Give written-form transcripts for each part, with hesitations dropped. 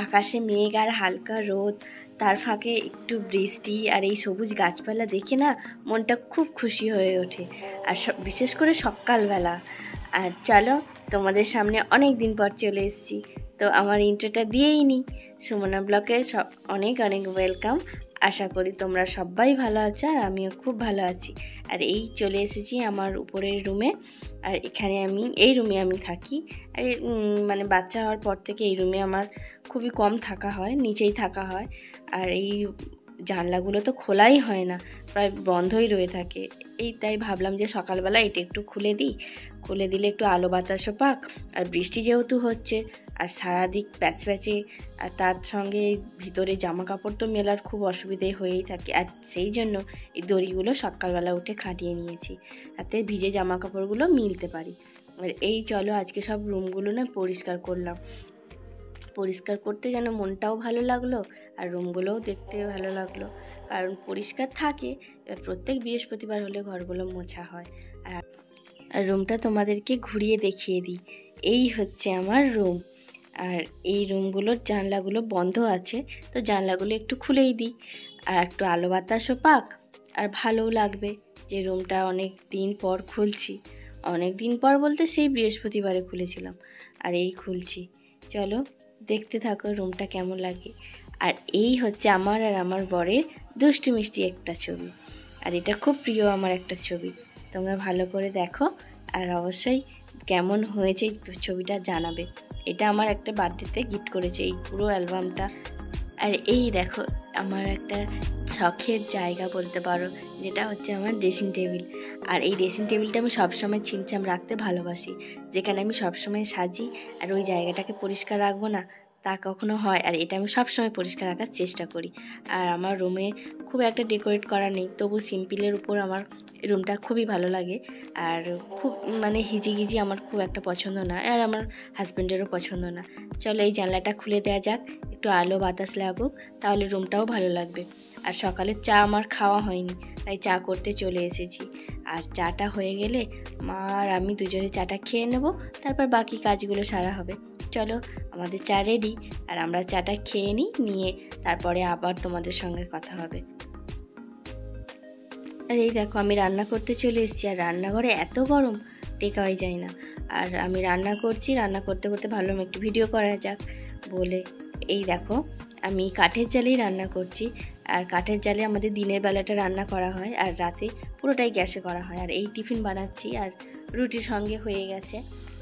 আকাশে মেঘ আর হালকা রোদ, তার ফাঁকে একটু বৃষ্টি আর এই সবুজ গাছপালা দেখে না মনটা খুব খুশি হয়ে ওঠে। আর বিশেষ করে সকালবেলা। আর চলো, তোমাদের সামনে অনেক দিন পর চলে এসেছি, তো আমার ইন্ট্রোটা দিয়েই নিই। সুমনা ব্লগে অনেক অনেক ওয়েলকাম। আশা করি তোমরা সবাই ভালো আছো আর আমিও খুব ভালো আছি। আর এই চলে এসেছি আমার উপরের রুমে। আর এখানে এই রুমে আমি থাকি। আর মানে বাচ্চা হওয়ার পর থেকে এই রুমে আমার খুবই কম থাকা হয়, নিচেই থাকা হয়। আর এই জানলাগুলো তো খোলাই হয় না, প্রায় বন্ধই রয়ে থাকে। তাই ভাবলাম যে সকালবেলা এটা একটু খুলে দিই, খুলে দিলে একটু আলো বাতাসও পাক। আর বৃষ্টি যেহেতু হচ্ছে আর সারাদিক প্যাচপ্যাচে, আর তার সঙ্গে ভিতরে জামা কাপড় তো মেলার খুব অসুবিধে হয়েই থাকে। আর সেই জন্য এই দড়িগুলো সকালবেলা উঠে খাটিয়ে নিয়েছি, তাতে ভিজে জামা কাপড়গুলো মিলতে পারি। আর এই চলো আজকে সব রুমগুলো না পরিষ্কার করলাম। পরিষ্কার করতে যেন মনটাও ভালো লাগলো আর রুমগুলোও দেখতে ভালো লাগলো, কারণ পরিষ্কার থাকে। প্রত্যেক বৃহস্পতিবার হলে ঘরগুলো মোছা হয়। আর রুমটা তোমাদেরকে ঘুরিয়ে দেখিয়ে দিই। এই হচ্ছে আমার রুম। আর এই রুমগুলোর জানলাগুলো বন্ধ আছে, তো জানলাগুলো একটু খুলেই দিই, আর একটু আলো বাতাসও পাক আর ভালোও লাগবে যে রুমটা অনেক দিন পর খুলছি। অনেক দিন পর বলতে সেই বৃহস্পতিবারে খুলেছিলাম, আর এই খুলছি। চলো দেখতে থাকো রুমটা কেমন লাগে। আর এই হচ্ছে আমার আর আমার বরের দুষ্টু মিষ্টি একটা ছবি। আর এটা খুব প্রিয় আমার একটা ছবি, তোমরা ভালো করে দেখো আর অবশ্যই কেমন হয়েছে ছবিটা জানাবে। এটা আমার একটা বার্থডেতে গিফট করেছে এই পুরো অ্যালবামটা। আর এই দেখো আমার একটা শখের জায়গা বলতে পারো, যেটা হচ্ছে আমার ড্রেসিং টেবিল। আর এই ড্রেসিং টেবিলটা আমি সবসময় ছিমছাম রাখতে ভালোবাসি, যেখানে আমি সবসময় সাজি। আর ওই জায়গাটাকে পরিষ্কার রাখবো না তা কখনো হয়, আর এটা আমি সবসময় পরিষ্কার রাখার চেষ্টা করি। আর আমার রুমে খুব একটা ডেকোরেট করা নেই, তবু সিম্পলের উপর আমার রুমটা খুবই ভালো লাগে। আর খুব মানে হিজিগিজি আমার খুব একটা পছন্দ না, আর আমার হাজব্যান্ডেরও পছন্দ না। চলো এই জানলাটা খুলে দেওয়া যাক, একটু আলো বাতাস লাগুক, তাহলে রুমটাও ভালো লাগবে। আর সকালে চা আমার খাওয়া হয়নি, তাই চা করতে চলে এসেছি। আর চাটা হয়ে গেলে মা আর আমি দুজনে চাটা খেয়ে নেব, তারপর বাকি কাজগুলো সারা হবে। চলো আমাদের চা রেডি, আর আমরা চাটা খেয়ে নিয়ে তারপরে আবার তোমাদের সঙ্গে কথা হবে। আর এই দেখো আমি রান্না করতে চলে এসেছি, আর রান্নাঘরে এত গরম টেকাই যায় না। আর আমি রান্না করছি, রান্না করতে করতে ভাবলাম একটু ভিডিও করা যাক বলে। এই দেখো আমি কাঠের জালেই রান্না করছি। আর কাঠের জালে আমাদের দিনের বেলাটা রান্না করা হয়, আর রাতে পুরোটাই গ্যাসে করা হয়। আর এই টিফিন বানাচ্ছি, আর রুটির সঙ্গে হয়ে গেছে।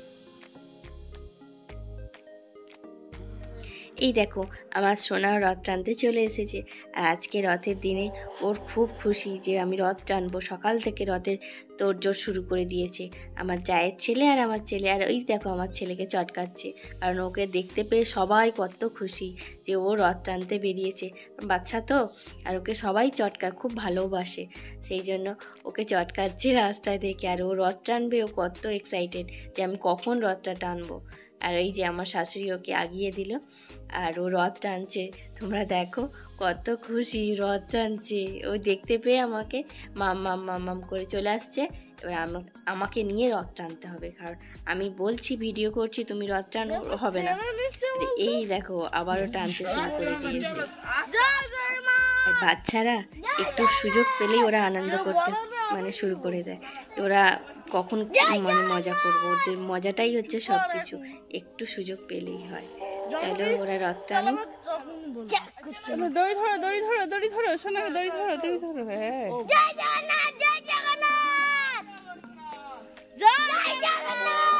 এই দেখো আমার সোনা রথ টানতে চলে এসেছে। আর আজকে রথের দিনে ওর খুব খুশি যে আমি রথ টানবো। সকাল থেকে রথের তোড়জোড় শুরু করে দিয়েছে আমার জায়ের ছেলে আর আমার ছেলে। আর ওই দেখো আমার ছেলেকে চটকাচ্ছে, কারণ ওকে দেখতে পেয়ে সবাই কত খুশি যে ও রথ টানতে বেরিয়েছে। বাচ্চা তো, আর ওকে সবাই চটকায়, খুব ভালোবাসে, সেই জন্য ওকে চটকাচ্ছে রাস্তায় দেখে। আর ও রথ টানবে, ও কত এক্সাইটেড যে আমি কখন রথটা টানবো। আর এই যে আমার শাশুড়ি ওকে আগিয়ে দিল, আর ও রথ টানছে। তোমরা দেখো কত খুশি, রথ টানছে। ও দেখতে পেয়ে আমাকে মাম করে চলে আসছে। এবার আমাকে নিয়ে রথ টানতে হবে, কারণ আমি বলছি ভিডিও করছি, তুমি রথ টানো হবে না। এই দেখো আবারও টানতে শুরু করে দিয়েছে। আর বাচ্চারা একটু সুযোগ পেলেই ওরা আনন্দ করতে শুরু করে দেয়। ওরা কখন মজা করবো, ওদের মজাটাই হচ্ছে সব কিছু, একটু সুযোগ পেলেই হয়। চলো ওরা রথ টানো। দড়ি ধরো, দড়ি ধরো, দড়ি ধরো, সোনা দড়ি ধরো, দড়ি ধরো। হ্যাঁ জয় জগন্নাথ, জয় জগন্নাথ, জয় জগন্নাথ,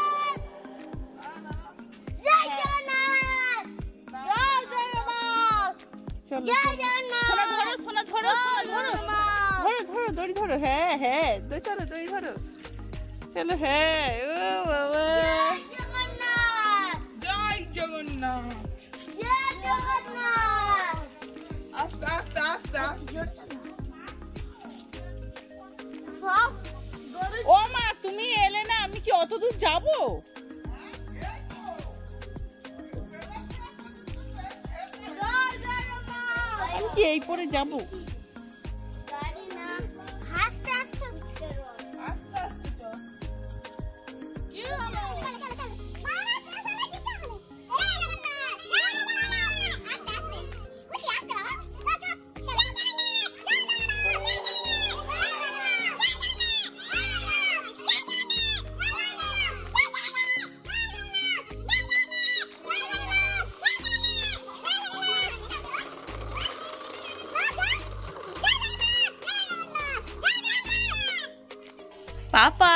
জয় জগন্নাথ, জয় জগন্নাথ, জয় জগন্নাথ। সোনা ধরো, সোনা ধরো, সোনা ধরো, ধরো ধরো, দড়ি ধরো। হ্যাঁ হ্যাঁ দড়ি ধরো, দড়ি ধরো। চলো হ্যাঁ, ও বাবা, জয় জগন্নাথ, জয় জগন্নাথ, জয় জগন্নাথ। আস্তে আস্তে আস্তে আস্তে। ও মা, তুমি এলে না, আমি কি অত দূর যাবো? আমি কি এই পরে যাবো? পাপা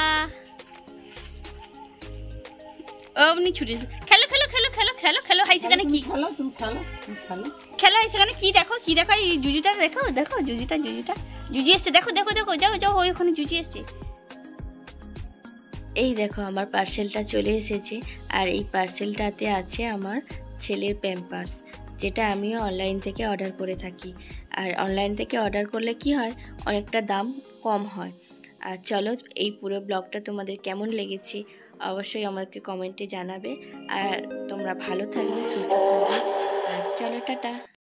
অমনি ছুটে খেলো খেলো খেলো খেলো খেলো খেলো হাই সেখানে কি খেলো, তুমি খেলো, তুমি খেলো। খেলো হাই সেখানে কি দেখো এই জুজিটা দেখো দেখো জুজিটা জুজি এসছে দেখো দেখো দেখো যাও যাও ওইখানে জুজি এসছে। এই দেখো আমার পার্সেলটা চলে এসেছে, আর এই পার্সেলটাতে আছে আমার ছেলের প্যাম্পার্স, যেটা আমিও অনলাইন থেকে অর্ডার করে থাকি। আর অনলাইন থেকে অর্ডার করলে কি হয়, অনেকটা দাম কম হয়। আর চলো, এই পুরো ব্লগটা তোমাদের কেমন লেগেছে অবশ্যই আমাকে কমেন্টে জানাবে। আর তোমরা ভালো থাকবে, সুস্থ থাকবে। আর চলো, টাটা।